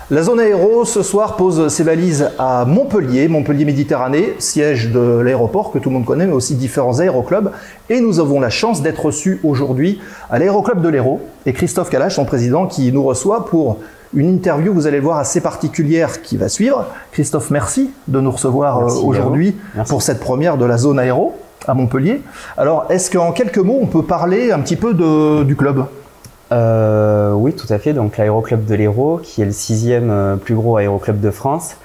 La zone aéro, ce soir, pose ses valises à Montpellier, Montpellier Méditerranée, siège de l'aéroport que tout le monde connaît, mais aussi différents aéroclubs. Et nous avons la chance d'être reçus aujourd'hui à l'aéroclub de l'Hérault. Et Christophe Kalash, son président, qui nous reçoit pour une interview, vous allez le voir, assez particulière qui va suivre. Christophe, merci de nous recevoir aujourd'hui pour cette première de la zone aéro à Montpellier. Alors, est-ce qu'en quelques mots, on peut parler un petit peu du club ? Oui, tout à fait. Donc l'aéroclub de l'Hérault, qui est le 6e plus gros aéroclub de France,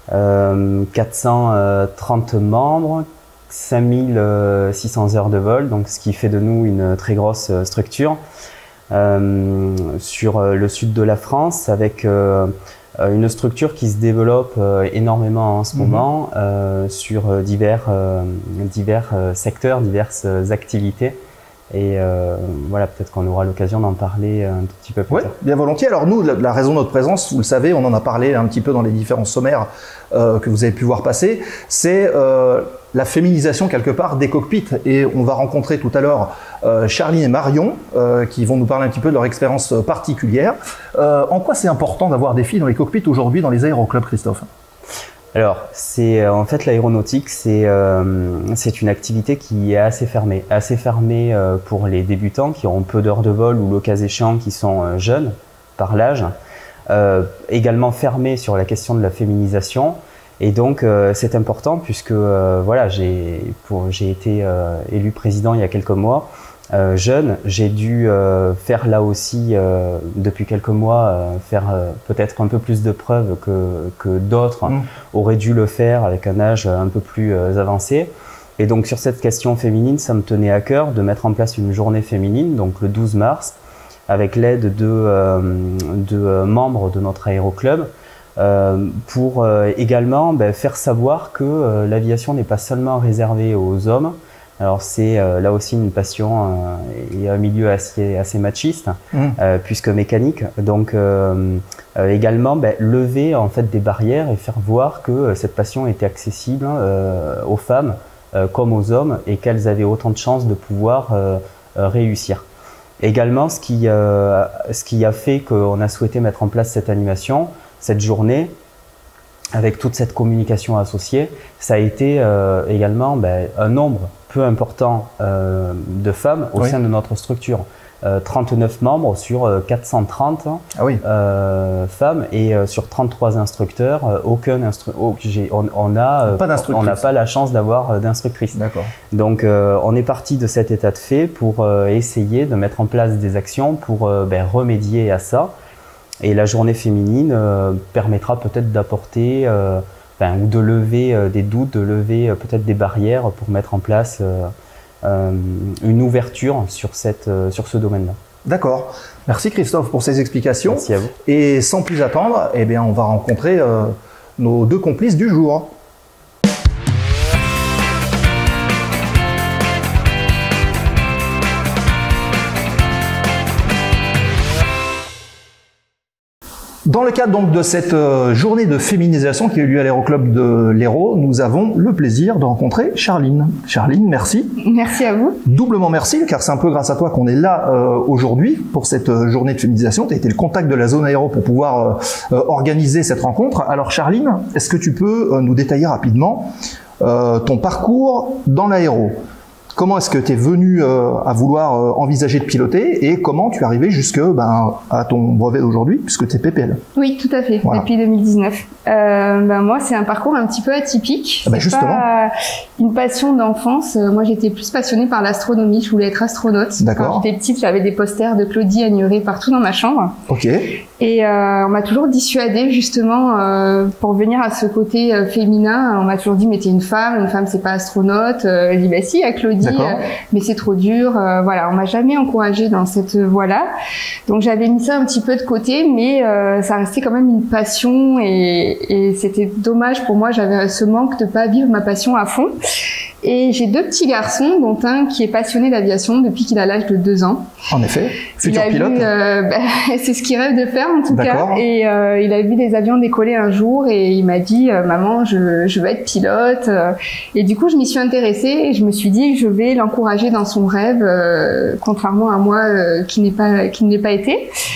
430 membres, 5600 heures de vol, donc ce qui fait de nous une très grosse structure sur le sud de la France, avec une structure qui se développe énormément en ce moment sur divers secteurs, diverses activités. Et voilà, peut-être qu'on aura l'occasion d'en parler un tout petit peu plus tard. Bien volontiers. Alors nous, la raison de notre présence, vous le savez, on en a parlé un petit peu dans les différents sommaires que vous avez pu voir passer, c'est la féminisation quelque part des cockpits. Et on va rencontrer tout à l'heure Charline et Marion qui vont nous parler un petit peu de leur expérience particulière. En quoi c'est important d'avoir des filles dans les cockpits aujourd'hui dans les aéroclubs, Christophe ? Alors, en fait l'aéronautique, c'est une activité qui est assez fermée pour les débutants qui auront peu d'heures de vol ou le cas échéant qui sont jeunes par l'âge, également fermée sur la question de la féminisation. Et donc c'est important puisque voilà, j'ai été élu président il y a quelques mois. Jeune, j'ai dû faire là aussi depuis quelques mois faire peut-être un peu plus de preuves que d'autres auraient dû le faire avec un âge un peu plus avancé. Et donc sur cette question féminine, ça me tenait à cœur de mettre en place une journée féminine, donc le 12 mars, avec l'aide de membres de notre aéroclub, pour également faire savoir que l'aviation n'est pas seulement réservée aux hommes. Alors c'est là aussi une passion et un milieu assez machiste, puisque mécanique. Donc également lever en fait des barrières et faire voir que cette passion était accessible aux femmes comme aux hommes et qu'elles avaient autant de chances de pouvoir réussir. Également, ce qui a fait qu'on a souhaité mettre en place cette animation, cette journée, avec toute cette communication associée, ça a été également un nombre peu important de femmes au sein de notre structure. 39 membres sur 430 femmes et sur 33 instructeurs, on n'a pas la chance d'avoir d'instructrice. Donc on est parti de cet état de fait pour essayer de mettre en place des actions pour remédier à ça. Et la journée féminine permettra peut-être d'apporter ou de lever des doutes, de lever peut-être des barrières pour mettre en place une ouverture sur ce domaine-là. D'accord. Merci Christophe pour ces explications. Merci à vous. Et sans plus attendre, eh bien, on va rencontrer nos deux complices du jour. Dans le cadre donc de cette journée de féminisation qui a eu lieu à l'aéroclub de l'Hérault, nous avons le plaisir de rencontrer Charline. Charline, merci. Merci à vous. Doublement merci, car c'est un peu grâce à toi qu'on est là aujourd'hui pour cette journée de féminisation. Tu as été le contact de la zone aéro pour pouvoir organiser cette rencontre. Alors Charline, est-ce que tu peux nous détailler rapidement ton parcours dans l'aéro ? Comment est-ce que tu es venu à vouloir envisager de piloter et comment tu es arrivé jusque à ton brevet d'aujourd'hui puisque tu es PPL? Oui, tout à fait, depuis 2019. Moi, c'est un parcours un petit peu atypique. Justement. Pas une passion d'enfance. Moi, j'étais plus passionnée par l'astronomie. Je voulais être astronaute. Quand j'étais petite, j'avais des posters de Claudie Agneray partout dans ma chambre. Et on m'a toujours dissuadée justement pour venir à ce côté féminin. On m'a toujours dit mais t'es une femme c'est pas astronaute. Je dis si, à Claudie, mais c'est trop dur. Voilà, on m'a jamais encouragée dans cette voie-là. Donc j'avais mis ça un petit peu de côté, mais ça restait quand même une passion et c'était dommage pour moi. J'avais ce manque de pas vivre ma passion à fond. Et j'ai deux petits garçons, dont un qui est passionné d'aviation depuis qu'il a l'âge de 2 ans. En effet, futur pilote. C'est ce qu'il rêve de faire en tout cas. Et il a vu des avions décoller un jour et il m'a dit maman, je veux être pilote. Et du coup, je m'y suis intéressée et je me suis dit je vais l'encourager dans son rêve, contrairement à moi qui ne l'ai pas été.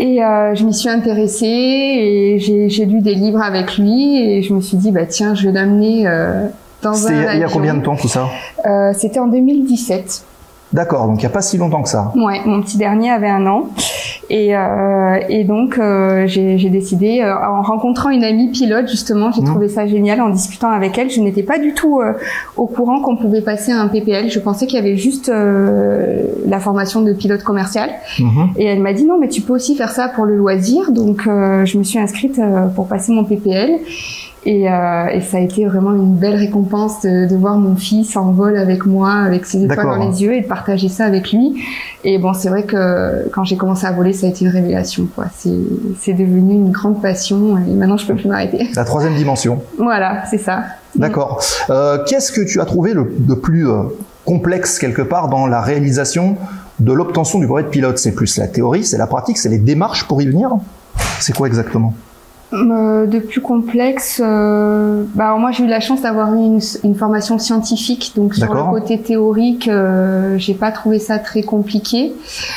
Et je m'y suis intéressée et j'ai lu des livres avec lui et je me suis dit bah tiens, je vais l'amener dans un avion. Il y a combien de temps tout ça? C'était en 2017. D'accord, donc il n'y a pas si longtemps que ça. Ouais, mon petit dernier avait 1 an. Et donc j'ai décidé, en rencontrant une amie pilote justement, j'ai trouvé ça génial en discutant avec elle. Je n'étais pas du tout au courant qu'on pouvait passer à un PPL. Je pensais qu'il y avait juste la formation de pilote commercial. Et elle m'a dit non, mais tu peux aussi faire ça pour le loisir. Donc je me suis inscrite pour passer mon PPL. Et ça a été vraiment une belle récompense de voir mon fils en vol avec moi, avec ses étoiles dans les yeux et de partager ça avec lui. Et bon, c'est vrai que quand j'ai commencé à voler, ça a été une révélation, quoi. C'est devenu une grande passion et maintenant je peux plus m'arrêter. La 3e dimension. Voilà, c'est ça. D'accord. Qu'est-ce que tu as trouvé de plus complexe quelque part dans la réalisation de l'obtention du brevet de pilote? C'est plus la théorie, c'est la pratique, c'est les démarches pour y venir? C'est quoi exactement? De plus complexe, bah moi j'ai eu la chance d'avoir eu une formation scientifique, donc sur le côté théorique, j'ai pas trouvé ça très compliqué.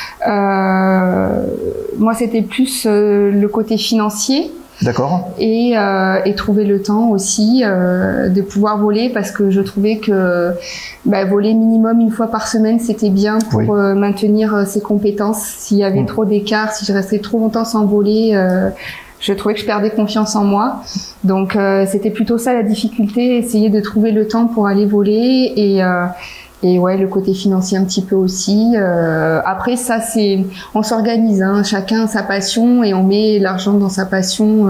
Moi c'était plus le côté financier. D'accord. Et trouver le temps aussi de pouvoir voler parce que je trouvais que voler minimum 1 fois par semaine c'était bien pour maintenir ses compétences. S'il y avait trop d'écart, si je restais trop longtemps sans voler, je trouvais que je perdais confiance en moi. Donc c'était plutôt ça la difficulté, essayer de trouver le temps pour aller voler et ouais, le côté financier un petit peu aussi. Après ça on s'organise, hein, chacun sa passion et on met l'argent dans sa passion.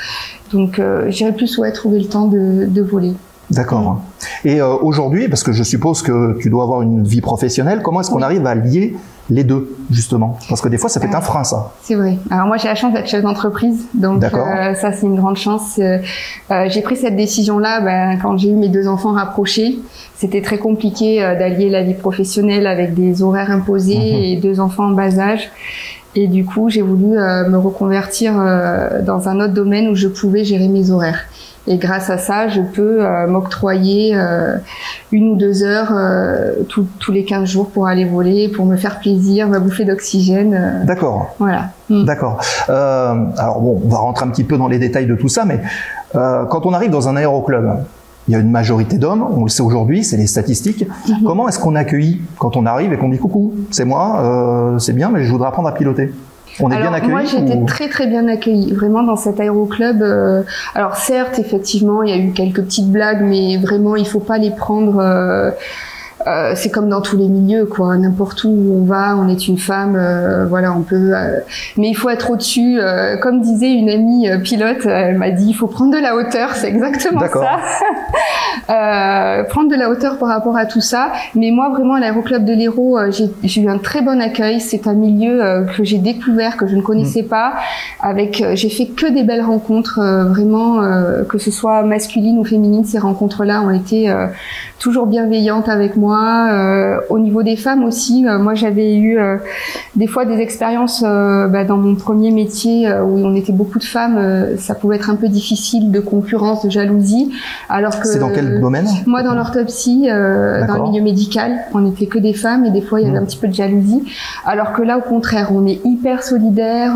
Donc j'irais plus trouver le temps de voler. D'accord. Et aujourd'hui, parce que je suppose que tu dois avoir une vie professionnelle, comment est-ce qu'on arrive à lier les deux, justement? Parce que des fois, ça peut être un frein, ça. C'est vrai. Alors moi, j'ai la chance d'être chef d'entreprise, donc ça, c'est une grande chance. J'ai pris cette décision-là quand j'ai eu mes 2 enfants rapprochés. C'était très compliqué d'allier la vie professionnelle avec des horaires imposés et 2 enfants en bas âge. Et du coup, j'ai voulu me reconvertir dans un autre domaine où je pouvais gérer mes horaires. Et grâce à ça, je peux m'octroyer 1 ou 2 heures tous les 15 jours pour aller voler, pour me faire plaisir, ma bouffée d'oxygène. D'accord. Voilà. D'accord. Alors bon, on va rentrer un petit peu dans les détails de tout ça, mais quand on arrive dans un aéroclub, il y a une majorité d'hommes, on le sait aujourd'hui, c'est les statistiques. Comment est-ce qu'on accueille quand on arrive et qu'on dit coucou, c'est moi, c'est bien, mais je voudrais apprendre à piloter? On est bien accueillis? Moi, j'ai été très très bien accueillie, vraiment dans cet aéroclub. Alors certes, effectivement, il y a eu quelques petites blagues, mais vraiment, il faut pas les prendre. C'est comme dans tous les milieux, quoi. N'importe où on va, on est une femme, voilà, on peut. Mais il faut être au-dessus. Comme disait une amie pilote, elle m'a dit, il faut prendre de la hauteur. C'est exactement ça. Prendre de la hauteur par rapport à tout ça. Mais moi, vraiment, à l'aéroclub de l'Hérault, j'ai eu un très bon accueil. C'est un milieu que j'ai découvert, que je ne connaissais pas. J'ai fait que des belles rencontres, vraiment, que ce soit masculine ou féminine. Ces rencontres-là ont été toujours bienveillantes avec moi. Au niveau des femmes aussi, moi j'avais eu des fois des expériences dans mon premier métier où on était beaucoup de femmes, ça pouvait être un peu difficile, de concurrence, de jalousie. Alors que c'est dans quel domaine? Moi dans l'orthopsie, dans le milieu médical, on n'était que des femmes et des fois il y avait un petit peu de jalousie. Alors que là au contraire, on est hyper solidaires.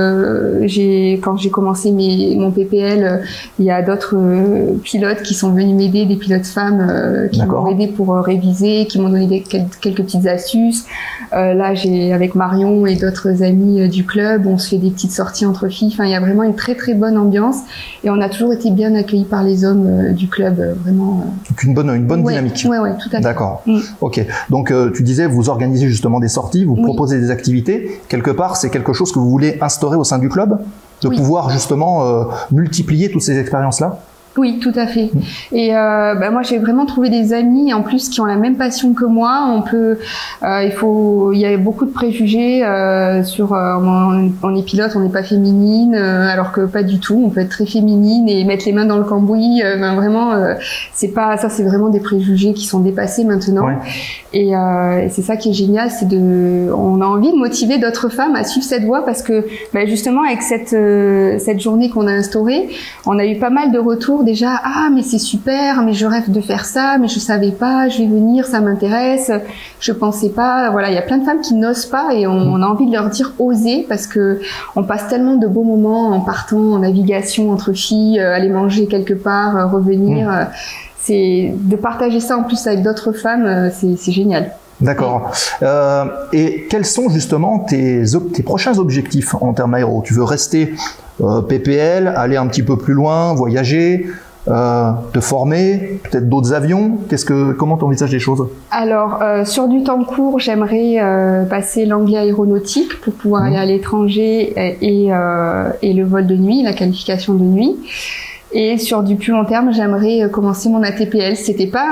Quand j'ai commencé mon PPL, il y a d'autres pilotes qui sont venus m'aider, des pilotes femmes qui m'ont aidé pour réviser, qui m'ont donné quelques petites astuces. Là, avec Marion et d'autres amis du club, on se fait des petites sorties entre filles. Enfin, il y a vraiment une très très bonne ambiance et on a toujours été bien accueillis par les hommes du club, vraiment. Donc une bonne dynamique. Oui, tout à fait. D'accord. Ok. Donc tu disais, vous organisez justement des sorties, vous proposez des activités. Quelque part, c'est quelque chose que vous voulez instaurer au sein du club, de pouvoir justement multiplier toutes ces expériences-là? Oui, tout à fait. Et moi, j'ai vraiment trouvé des amis en plus qui ont la même passion que moi. Il y a beaucoup de préjugés sur on est pilote, on n'est pas féminine, alors que pas du tout. On peut être très féminine et mettre les mains dans le cambouis. Vraiment, c'est pas ça. C'est vraiment des préjugés qui sont dépassés maintenant. Ouais. Et c'est ça qui est génial, on a envie de motiver d'autres femmes à suivre cette voie parce que justement avec cette journée qu'on a instaurée, on a eu pas mal de retours toujours déjà « Ah, mais c'est super, mais je rêve de faire ça, mais je savais pas, je vais venir, ça m'intéresse, je pensais pas. » Voilà, il y a plein de femmes qui n'osent pas et on a envie de leur dire « Osez » parce que on passe tellement de beaux moments en partant en navigation entre filles, aller manger quelque part, revenir. C'est de partager ça en plus avec d'autres femmes, c'est génial. D'accord. Et quels sont justement tes prochains objectifs en termes aéro? Tu veux rester PPL, aller un petit peu plus loin, voyager, te former, peut-être d'autres avions? Comment tu envisages les choses? Alors, sur du temps court, j'aimerais passer l'anglais aéronautique pour pouvoir aller à l'étranger et le vol de nuit, la qualification de nuit. Et sur du plus long terme, j'aimerais commencer mon ATPL. C'était pas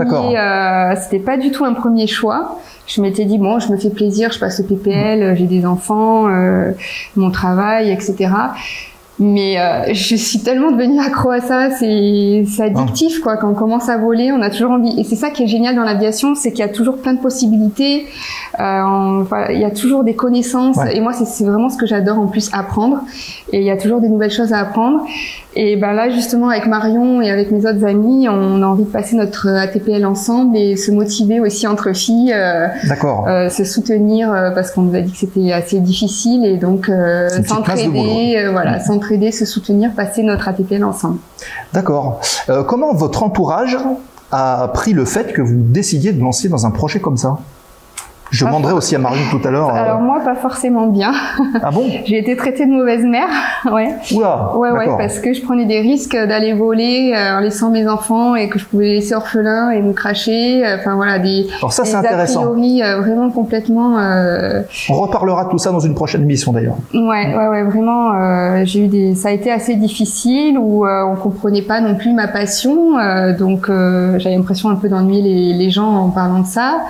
du tout un premier choix. Je m'étais dit bon, je me fais plaisir, je passe au PPL, j'ai des enfants, mon travail, etc. Mais je suis tellement devenue accro à ça, c'est addictif quoi. Quand on commence à voler, on a toujours envie. Et c'est ça qui est génial dans l'aviation, c'est qu'il y a toujours plein de possibilités. Il y a toujours des connaissances. Ouais. Et moi, c'est vraiment ce que j'adore en plus apprendre. Et il y a toujours des nouvelles choses à apprendre. Et ben là, justement, avec Marion et avec mes autres amis, on a envie de passer notre ATPL ensemble et se motiver aussi entre filles. Se soutenir parce qu'on nous a dit que c'était assez difficile et donc s'entraider, s'entraider, se soutenir, passer notre ATPL ensemble. D'accord. Comment votre entourage a pris le fait que vous décidiez de lancer dans un projet comme ça? Je demanderai aussi à Marion tout à l'heure. Alors moi, pas forcément bien. Ah bon? J'ai été traitée de mauvaise mère, ouais. Oula, ouais, parce que je prenais des risques d'aller voler en laissant mes enfants et que je pouvais les laisser orphelins et me cracher. Enfin voilà, Alors ça, c'est intéressant. A priori vraiment complètement. On reparlera de tout ça dans une prochaine émission d'ailleurs. Ouais, vraiment. Ça a été assez difficile où on comprenait pas non plus ma passion, donc j'avais l'impression un peu d'ennuyer les gens en parlant de ça.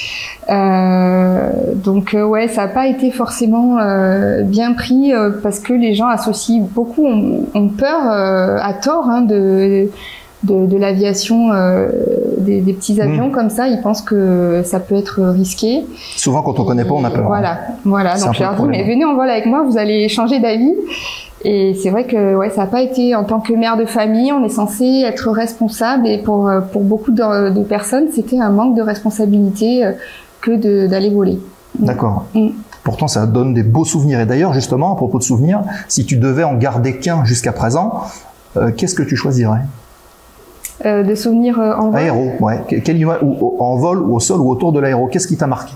Ouais, ça n'a pas été forcément bien pris parce que les gens associent beaucoup, ont peur à tort de l'aviation, des petits avions comme ça. Ils pensent que ça peut être risqué. Souvent, quand on connaît pas, on a peur. Voilà. Donc je leur dis, mais venez en vol avec moi, vous allez changer d'avis. Et c'est vrai que ça n'a pas été, en tant que mère de famille, on est censé être responsable et pour beaucoup de personnes, c'était un manque de responsabilité que d'aller voler. D'accord. Pourtant, ça donne des beaux souvenirs. Et d'ailleurs, justement, à propos de souvenirs, si tu devais en garder qu'un jusqu'à présent, qu'est-ce que tu choisirais? De souvenirs en vol? Aéro, ouais. En vol ou au sol ou autour de l'aéro, qu'est-ce qui t'a marqué?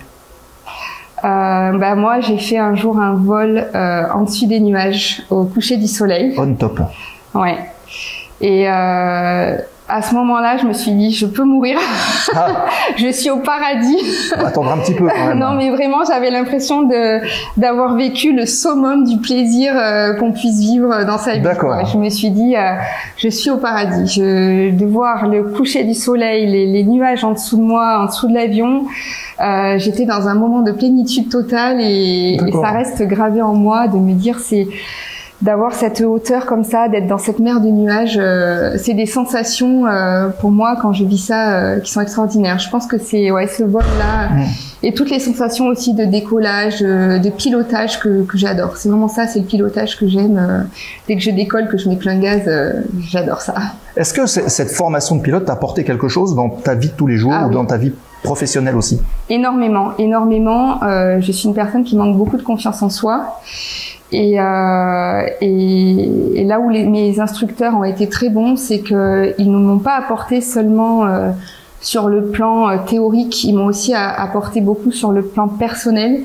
Moi, j'ai fait un jour un vol en dessus des nuages, au coucher du soleil. On top. Ouais. Et à ce moment-là, je me suis dit, je peux mourir. Je suis au paradis. On va attendre un petit peu quand même. Non, mais vraiment, j'avais l'impression d'avoir vécu le summum du plaisir qu'on puisse vivre dans sa vie. D'accord. Je me suis dit, je suis au paradis. De voir le coucher du soleil, les nuages en dessous de moi, en dessous de l'avion. J'étais dans un moment de plénitude totale et ça reste gravé en moi de me dire d'avoir cette hauteur comme ça, d'être dans cette mer de nuages, c'est des sensations pour moi quand je vis ça qui sont extraordinaires. Je pense que c'est ce vol-là et toutes les sensations aussi de décollage, de pilotage que j'adore. C'est vraiment ça, c'est le pilotage que j'aime. Dès que je décolle, que je mets plein gaz, j'adore ça. Est-ce que cette formation de pilote t'a apporté quelque chose dans ta vie de tous les jours ou dans ta vie professionnelle aussi? Énormément. Je suis une personne qui manque beaucoup de confiance en soi. Et là où mes instructeurs ont été très bons, c'est qu'ils ne m'ont pas apporté seulement sur le plan théorique, ils m'ont aussi apporté beaucoup sur le plan personnel,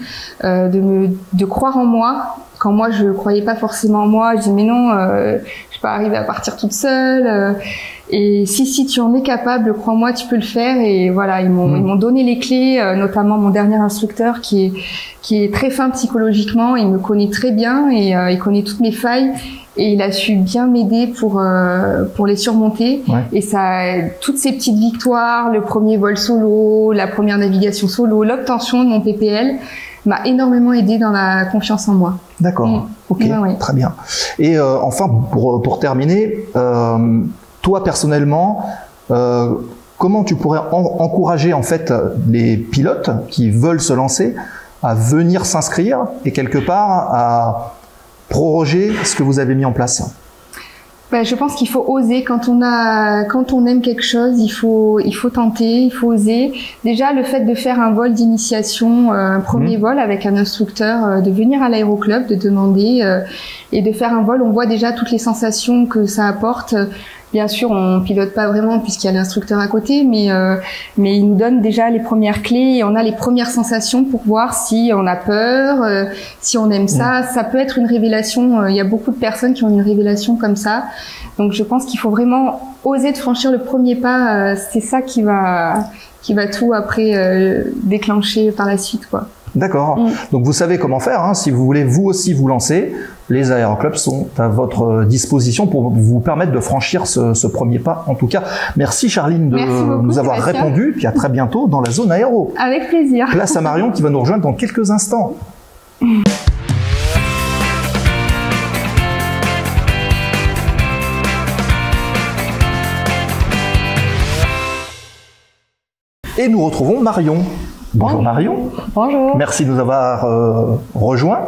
de croire en moi. Quand moi je croyais pas forcément en moi, je dis mais non, je suis pas arrivée à partir toute seule. Et si tu en es capable, crois-moi, tu peux le faire. Et voilà, ils m'ont donné les clés, notamment mon dernier instructeur qui est très fin psychologiquement. Il me connaît très bien et il connaît toutes mes failles. Et il a su bien m'aider pour les surmonter. Ouais. Et toutes ces petites victoires, le premier vol solo, la première navigation solo, l'obtention de mon PPL, m'a énormément aidé dans la confiance en moi. D'accord. Ok. Très bien. Et enfin, pour terminer. Toi personnellement, comment tu pourrais encourager en fait les pilotes qui veulent se lancer à venir s'inscrire et quelque part à proroger ce que vous avez mis en place? Je pense qu'il faut oser quand on aime quelque chose, il faut tenter, il faut oser. Déjà, le fait de faire un vol d'initiation, un premier vol avec un instructeur, de venir à l'aéroclub, de demander et de faire un vol, on voit déjà toutes les sensations que ça apporte. Bien sûr, on pilote pas vraiment puisqu'il y a l'instructeur à côté, mais il nous donne déjà les premières clés et on a les premières sensations pour voir si on a peur, si on aime ça. Ça peut être une révélation. Il y a beaucoup de personnes qui ont une révélation comme ça. Donc, je pense qu'il faut vraiment oser de franchir le premier pas. C'est ça qui va tout après déclencher par la suite, quoi. D'accord. Donc vous savez comment faire, hein. Si vous voulez vous aussi vous lancer, les aéroclubs sont à votre disposition pour vous permettre de franchir ce premier pas. En tout cas, merci Charline de nous avoir répondu, puis à très bientôt dans la zone aéro. Avec plaisir. Place à Marion qui va nous rejoindre dans quelques instants. Et nous retrouvons Marion. Bonjour Marion. Bonjour. Merci de nous avoir rejoints.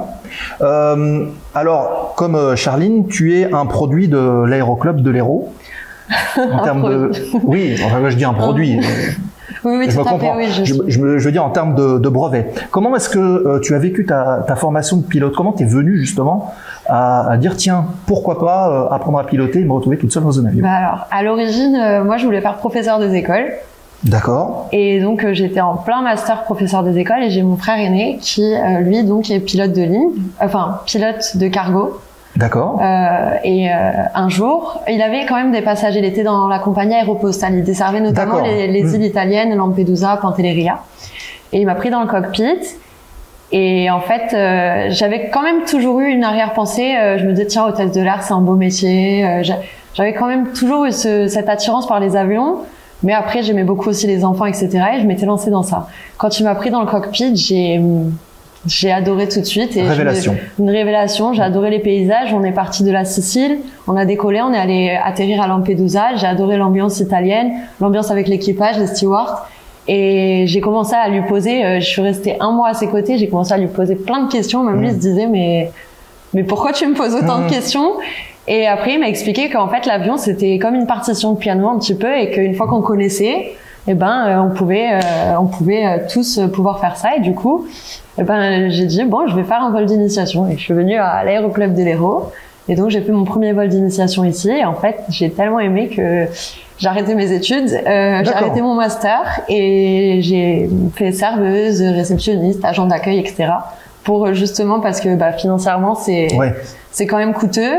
Alors, comme Charline, tu es un produit de l'aéroclub de l'Hérault. En termes de... Oui, enfin, je dis un produit. Oui, je me comprends. Oui, je veux dire en termes de brevet. Comment est-ce que tu as vécu ta formation de pilote? Comment tu es venu justement à dire tiens, pourquoi pas apprendre à piloter et me retrouver toute seule dans un avion? Alors, à l'origine, moi je voulais faire professeur des écoles. D'accord. Et donc j'étais en plein master professeur des écoles et j'ai mon frère aîné qui lui donc est pilote de ligne, enfin pilote de cargo. D'accord. Un jour, il avait quand même des passages. Il était dans la compagnie aéropostale. Il desservait notamment les îles italiennes, Lampedusa, Pantelleria. Et il m'a pris dans le cockpit. Et en fait, j'avais quand même toujours eu une arrière-pensée. Je me disais tiens, hôtesse de l'air, c'est un beau métier. J'avais quand même toujours eu cette attirance par les avions. Mais après, j'aimais beaucoup aussi les enfants, etc. Et je m'étais lancée dans ça. Quand il m'a pris dans le cockpit, j'ai adoré tout de suite. Et révélation. Une révélation. J'ai adoré les paysages. On est parti de la Sicile. On a décollé. On est allé atterrir à Lampedusa. J'ai adoré l'ambiance italienne, l'ambiance avec l'équipage, les stewards. Et j'ai commencé à lui poser, je suis restée 1 mois à ses côtés. J'ai commencé à lui poser plein de questions. Même lui se disait, mais pourquoi tu me poses autant de questions? Et après, il m'a expliqué qu'en fait, l'avion, c'était comme une partition de piano un petit peu et qu'une fois qu'on connaissait, on pouvait tous pouvoir faire ça. Et du coup, j'ai dit, bon, je vais faire un vol d'initiation. Et je suis venue à l'aéroclub de l'Hérault. Et donc, j'ai fait mon premier vol d'initiation ici. Et en fait, j'ai tellement aimé que j'ai arrêté mes études, j'ai arrêté mon master et j'ai fait serveuse, réceptionniste, agent d'accueil, etc. Pour justement parce que financièrement, c'est quand même coûteux.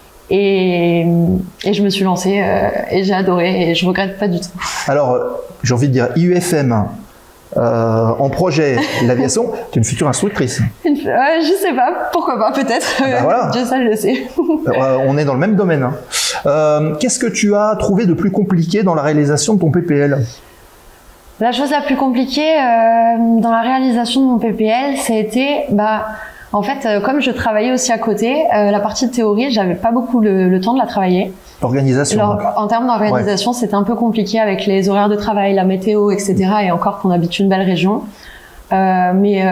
Et je me suis lancée et j'ai adoré et je regrette pas du tout. Alors, j'ai envie de dire IUFM en projet l'aviation, tu es une future instructrice. Je sais pas, pourquoi pas, peut-être. Voilà. Dieu seul le sait. On est dans le même domaine. Hein. Qu'est-ce que tu as trouvé de plus compliqué dans la réalisation de ton PPL? La chose la plus compliquée dans la réalisation de mon PPL, ça a été en fait, comme je travaillais aussi à côté, la partie de théorie, j'avais pas beaucoup le temps de la travailler. L'organisation. En termes d'organisation, c'était un peu compliqué avec les horaires de travail, la météo, etc. Et encore qu'on habite une belle région. En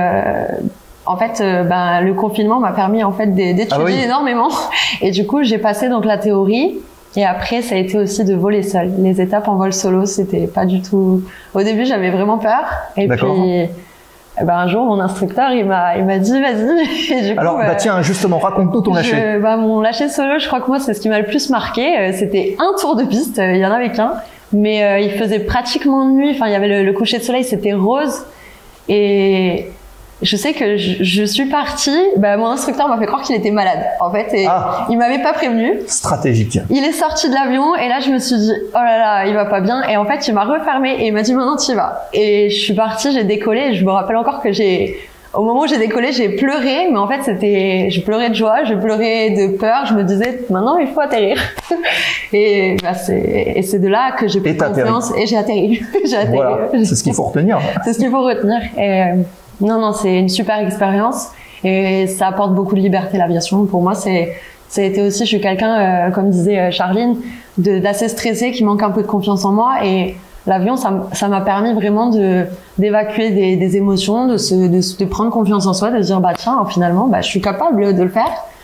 fait, le confinement m'a permis en fait d'étudier énormément. Et du coup, j'ai passé donc la théorie. Et après, ça a été aussi de voler seul. Les étapes en vol solo, c'était pas du tout. Au début, j'avais vraiment peur. Et puis. Un jour, mon instructeur, il m'a dit, vas-y. Et du coup, alors, tiens, justement, raconte-nous ton lâcher. Mon lâcher solo, je crois que moi, c'est ce qui m'a le plus marqué. C'était un tour de piste. Il y en avait qu'un. Mais, il faisait pratiquement nuit. Enfin, il y avait le coucher de soleil, c'était rose. Et je sais que je suis partie. Mon instructeur m'a fait croire qu'il était malade, en fait. Et il m'avait pas prévenu. Stratégique. Il est sorti de l'avion et là, je me suis dit, oh là là, il va pas bien. Et en fait, il m'a refermé et il m'a dit, maintenant, tu y vas. Et je suis partie, j'ai décollé. Et je me rappelle encore que au moment où j'ai décollé, j'ai pleuré. Mais en fait, je pleurais de joie, je pleurais de peur. Je me disais, maintenant, il faut atterrir. Et c'est de là que j'ai pris confiance et j'ai atterri. Voilà. C'est ce qu'il faut retenir. C'est ce qu'il faut retenir. Et, non, c'est une super expérience et ça apporte beaucoup de liberté l'aviation. Pour moi, ça a été aussi, je suis quelqu'un, comme disait Charline, d'assez stressé, qui manque un peu de confiance en moi et l'avion, ça m'a permis vraiment d'évacuer des émotions, de prendre confiance en soi, de se dire tiens, finalement, je suis capable de le faire.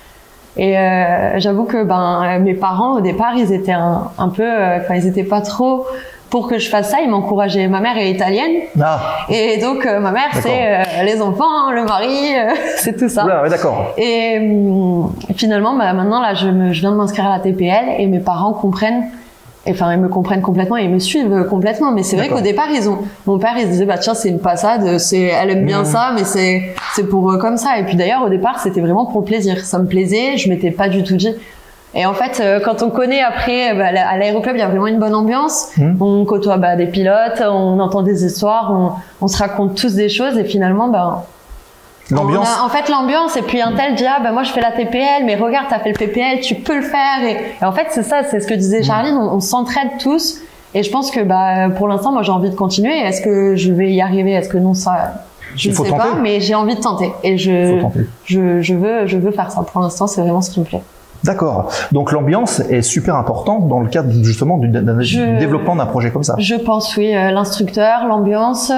Et j'avoue que mes parents au départ ils étaient un peu, ils étaient pas trop pour que je fasse ça. Ils m'encourageaient. Ma mère est italienne, et donc ma mère c'est les enfants, le mari, c'est tout ça. Oula, ouais, d'accord. Et finalement maintenant là je viens de m'inscrire à la TPL et mes parents comprennent. Enfin, ils me comprennent complètement et ils me suivent complètement. Mais c'est vrai qu'au départ, mon père, il se disait, tiens, c'est une passade, elle aime bien ça, mais c'est pour eux comme ça. Et puis d'ailleurs, au départ, c'était vraiment pour le plaisir. Ça me plaisait, je m'étais pas du tout dit. Et en fait, quand on connaît après, à l'aéroclub, il y a vraiment une bonne ambiance. On côtoie, des pilotes, on entend des histoires, on se raconte tous des choses et finalement, l'ambiance. En fait, l'ambiance, et puis un tel dit, moi je fais la TPL, mais regarde, t'as fait le PPL, tu peux le faire. Et en fait, c'est ça, c'est ce que disait Charline, on s'entraide tous. Et je pense que, pour l'instant, moi j'ai envie de continuer. Est-ce que je vais y arriver? Est-ce que non, ça, je ne sais pas, mais j'ai envie de tenter. Et je veux faire ça. Pour l'instant, c'est vraiment ce qui me plaît. D'accord. Donc l'ambiance est super importante dans le cadre justement du développement d'un projet comme ça. Je pense, oui. L'instructeur, l'ambiance,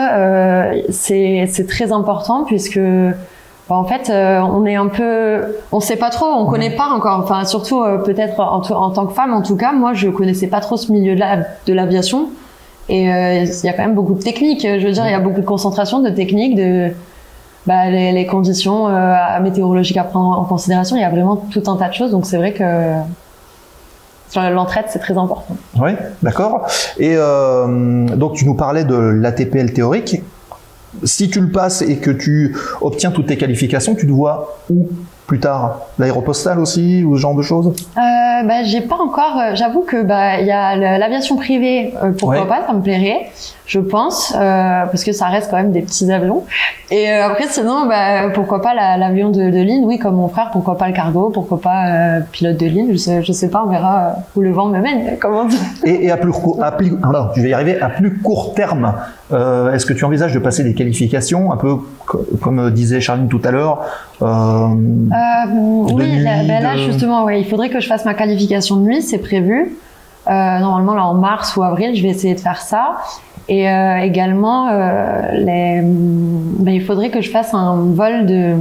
c'est très important puisque en fait, on est un peu, on sait pas trop, on connaît pas encore. Enfin, surtout peut-être en tant que femme, en tout cas, moi, je connaissais pas trop ce milieu de l'aviation. Et il y a quand même beaucoup de techniques. Je veux dire, il y a beaucoup de concentration, de techniques, les conditions météorologiques à prendre en considération. Il y a vraiment tout un tas de choses. Donc c'est vrai que l'entraide, c'est très important. Oui, d'accord. Et donc tu nous parlais de l'ATPL théorique. Si tu le passes et que tu obtiens toutes tes qualifications, tu te vois où plus tard? L'aéropostale aussi, ou ce genre de choses? J'ai pas encore. J'avoue que il y a l'aviation privée. Pourquoi pas? Ça me plairait, je pense, parce que ça reste quand même des petits avions. Et après, sinon, pourquoi pas l'avion de ligne? Oui, comme mon frère. Pourquoi pas le cargo? Pourquoi pas pilote de ligne? Je sais pas. On verra où le vent me mène. Comment dire. Et à plus je vais y arriver. À plus court terme, est-ce que tu envisages de passer des qualifications, un peu comme disait Charline tout à l'heure? Oui, là justement, il faudrait que je fasse ma qualification de nuit, c'est prévu. Normalement, là en mars ou avril, je vais essayer de faire ça. Et également, il faudrait que je fasse un vol de...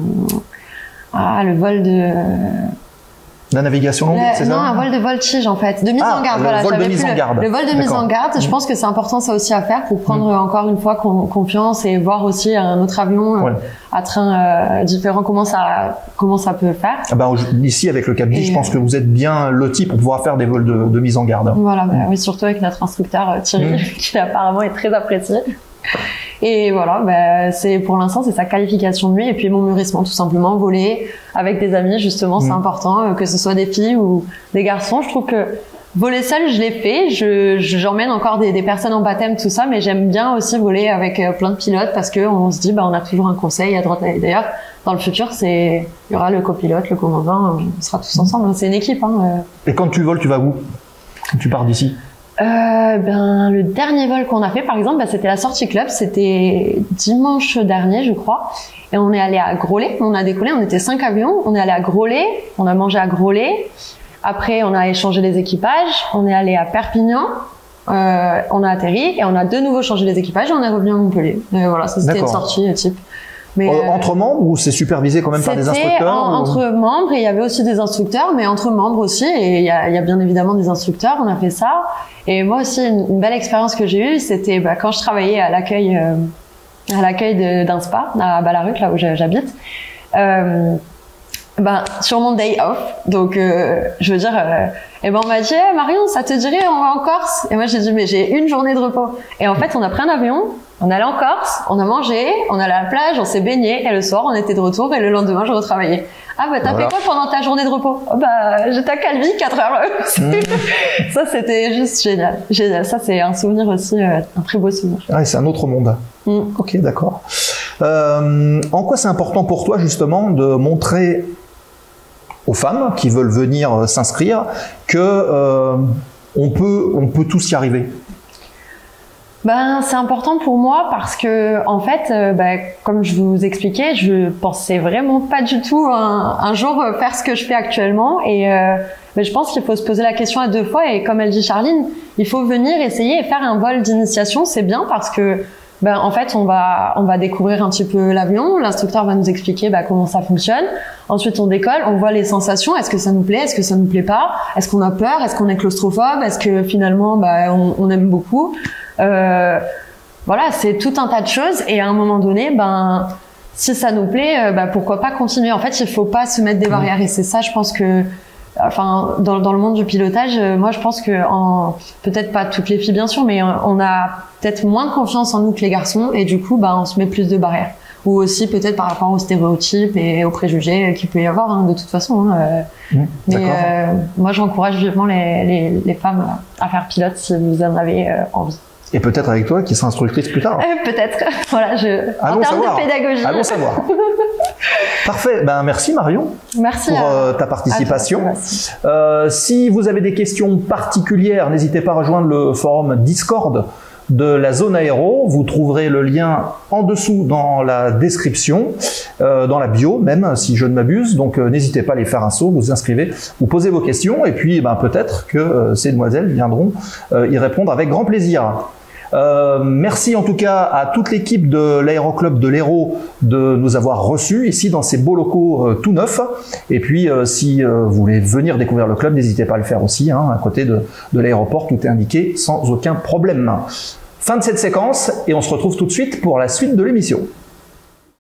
le vol de... La navigation longue, c'est ça? Non, un vol de voltige en fait, de mise en garde. Le vol de mise en garde. Le vol de mise en garde, je pense que c'est important ça aussi à faire pour prendre encore une fois confiance et voir aussi un autre avion à train différent comment ça peut faire. Ici avec le Cap-Di, je pense que vous êtes bien lotis pour pouvoir faire des vols de mise en garde. Voilà, oui, surtout avec notre instructeur Thierry qui apparemment est très apprécié. Et voilà, pour l'instant c'est sa qualification de nuit et puis mon mûrissement tout simplement, voler avec des amis justement, c'est important, que ce soit des filles ou des garçons. Je trouve que voler seul, je l'ai fait, j'emmène encore des personnes en baptême, tout ça, mais j'aime bien aussi voler avec plein de pilotes parce que on se dit on a toujours un conseil à droite et d'ailleurs dans le futur il y aura le copilote, le commandant, on sera tous ensemble, c'est une équipe. Et quand tu voles, tu vas où? Tu pars d'ici? Le dernier vol qu'on a fait, par exemple, c'était la sortie club. C'était dimanche dernier, je crois. Et on est allé à Groslay. On a décollé. On était 5 avions. On est allé à Groslay. On a mangé à Groslay. Après, on a échangé les équipages. On est allé à Perpignan. On a atterri et on a de nouveau changé les équipages et on est revenu à Montpellier. Voilà, ça c'était une sortie type. Mais entre membres ou c'est supervisé quand même par des instructeurs? Entre membres, et il y avait aussi des instructeurs, mais entre membres aussi, et il y a bien évidemment des instructeurs. On a fait ça. Et moi aussi, une belle expérience que j'ai eue, c'était quand je travaillais à l'accueil d'un spa à Ballaruc, là où j'habite. Sur mon day off, donc je veux dire, on m'a dit Marion, ça te dirait on va en Corse? Et moi j'ai dit mais j'ai une journée de repos. Et en fait on a pris un avion, on est allé en Corse, on a mangé, on est allé à la plage, on s'est baigné et le soir on était de retour et le lendemain je retravaillais. T'as fait quoi pendant ta journée de repos? J'étais à Calvi 4 heures. Ça c'était juste génial. Ça c'est un souvenir aussi, un très beau souvenir. C'est un autre monde. Ok, d'accord. En quoi c'est important pour toi justement de montrer aux femmes qui veulent venir s'inscrire que on peut tous y arriver? C'est important pour moi parce que en fait, comme je vous expliquais, je pensais vraiment pas du tout un jour faire ce que je fais actuellement et je pense qu'il faut se poser la question à 2 fois et comme elle dit Charline, il faut venir essayer et faire un vol d'initiation, c'est bien parce que en fait, on va découvrir un petit peu l'avion. L'instructeur va nous expliquer comment ça fonctionne. Ensuite, on décolle, on voit les sensations. Est-ce que ça nous plaît? Est-ce que ça nous plaît pas? Est-ce qu'on a peur? Est-ce qu'on est claustrophobe? Est-ce que finalement, on aime beaucoup? Voilà, c'est tout un tas de choses. Et à un moment donné, si ça nous plaît, pourquoi pas continuer? En fait, il faut pas se mettre des barrières. Et c'est ça, je pense que, dans le monde du pilotage, moi, je pense que peut-être pas toutes les filles, bien sûr, mais on a peut-être moins de confiance en nous que les garçons. Et du coup, on se met plus de barrières. Ou aussi peut-être par rapport aux stéréotypes et aux préjugés qu'il peut y avoir, de toute façon. Mais moi, j'encourage vivement les femmes à faire pilote si vous en avez envie. Et peut-être avec toi qui sera instructrice plus tard. Peut-être. Voilà, en termes de pédagogie. Allons savoir. Parfait. Merci Marion. Merci pour ta participation. Si vous avez des questions particulières, n'hésitez pas à rejoindre le forum Discord de la zone aéro. Vous trouverez le lien en dessous dans la description, dans la bio même, si je ne m'abuse. Donc n'hésitez pas à aller faire un saut, vous inscrivez, vous posez vos questions et puis peut-être que ces demoiselles viendront y répondre avec grand plaisir. Merci en tout cas à toute l'équipe de l'Aéroclub de l'Hérault de nous avoir reçus ici dans ces beaux locaux tout neufs. Et puis si vous voulez venir découvrir le club, n'hésitez pas à le faire aussi, à côté de l'aéroport, tout est indiqué sans aucun problème. Fin de cette séquence et on se retrouve tout de suite pour la suite de l'émission.